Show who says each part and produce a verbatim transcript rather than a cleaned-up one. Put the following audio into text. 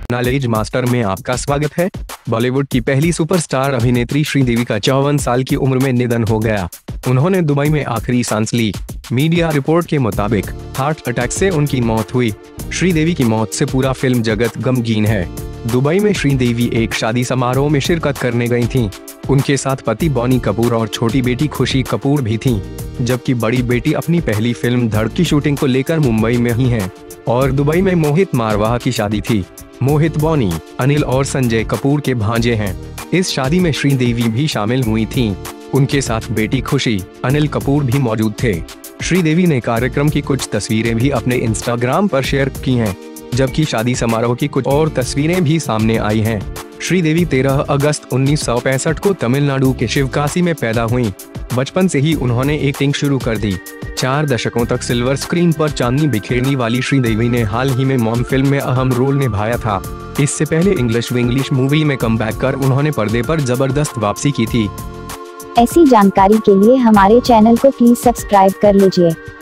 Speaker 1: Knowledge master में आपका स्वागत है। बॉलीवुड की पहली सुपरस्टार अभिनेत्री श्रीदेवी का चौवन साल की उम्र में निधन हो गया। उन्होंने दुबई में आखिरी सांस ली। मीडिया रिपोर्ट के मुताबिक हार्ट अटैक से उनकी मौत हुई। श्रीदेवी की मौत से पूरा फिल्म जगत गमगीन है। दुबई में श्रीदेवी एक शादी समारोह में शिरकत करने गई थीं। उनके साथ पति बॉनी कपूर और छोटी बेटी खुशी कपूर भी थीं, जबकि बड़ी बेटी अपनी पहली फिल्म धड़ की शूटिंग को लेकर मुंबई में ही है और दुबई में मोहित मारवाह की शादी थी। मोहित बॉनी, अनिल और संजय कपूर के भांजे हैं। इस शादी में श्रीदेवी भी शामिल हुई थीं। उनके साथ बेटी खुशी, अनिल कपूर भी मौजूद थे। श्रीदेवी ने कार्यक्रम की कुछ तस्वीरें भी अपने इंस्टाग्राम पर शेयर की हैं, जबकि शादी समारोह की कुछ और तस्वीरें भी सामने आई हैं। श्रीदेवी तेरह अगस्त उन्नीस सौ पैंसठ को तमिलनाडु के शिवकाशी में पैदा हुई। बचपन से ही उन्होंने एक्टिंग शुरू कर दी। चार दशकों तक सिल्वर स्क्रीन पर चांदनी बिखेरने वाली श्रीदेवी ने हाल ही में मॉम फिल्म में अहम रोल निभाया था। इससे पहले इंग्लिश विंग्लिश मूवी में कमबैक कर उन्होंने पर्दे पर जबरदस्त वापसी की थी।
Speaker 2: ऐसी जानकारी के लिए हमारे चैनल को प्लीज सब्सक्राइब कर लीजिए।